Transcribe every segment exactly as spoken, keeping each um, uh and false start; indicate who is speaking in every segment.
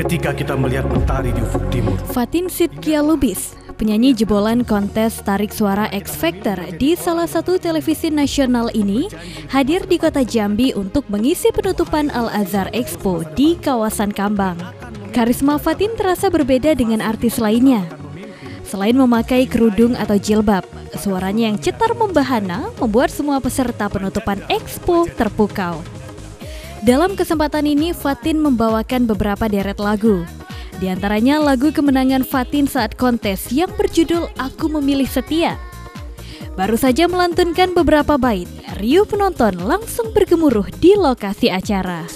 Speaker 1: ketika kita melihat mentari di ufuk timur.
Speaker 2: Fatin Sidkia Lubis, penyanyi jebolan kontes tarik suara X Factor di salah satu televisi nasional ini, hadir di kota Jambi untuk mengisi penutupan Al-Azhar Expo di kawasan Kambang. Karisma Fatin terasa berbeda dengan artis lainnya. Selain memakai kerudung atau jilbab, suaranya yang cetar membahana membuat semua peserta penutupan Expo terpukau. Dalam kesempatan ini, Fatin membawakan beberapa deret lagu. Di antaranya lagu kemenangan Fatin saat kontes yang berjudul Aku Memilih Setia. Baru saja melantunkan beberapa bait, riuh penonton langsung bergemuruh di lokasi acara.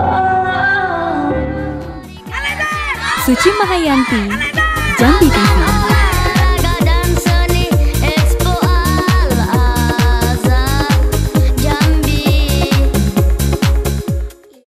Speaker 2: Suci Mahayanti, Jambi T V.